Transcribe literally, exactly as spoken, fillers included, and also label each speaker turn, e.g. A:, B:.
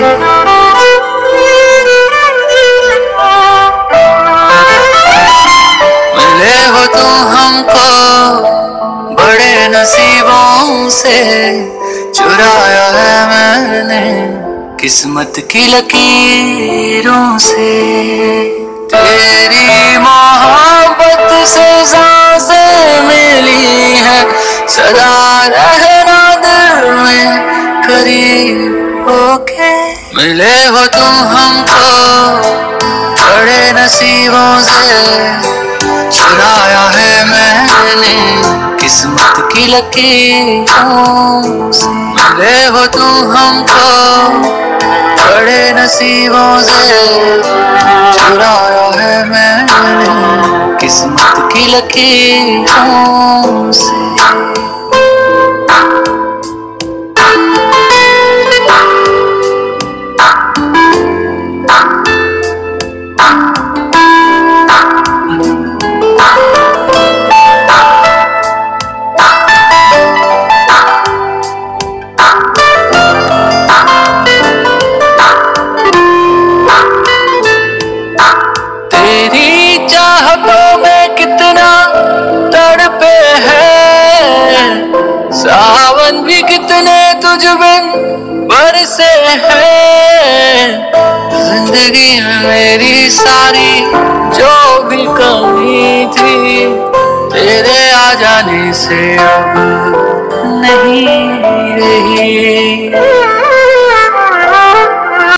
A: मिले हो तुम हमको बड़े नसीबों से, चुराया है मैंने किस्मत की लकीरों से। तेरी मोहब्बत से सांसें मिली है, सदा रहना दिल में करीब होके। मिले हो तुम हमको बड़े नसीबों से, चुराया है मैंने किस्मत की लकीरों से। मिले हो तुम हमको बड़े नसीबों से, चुराया है मैंने किस्मत की लकीरों से। सावन भी कितने तुझ बिन बरसे हैं, जिंदगी में मेरी सारी जो भी कमी थी, तेरे आ जाने से अब नहीं रही।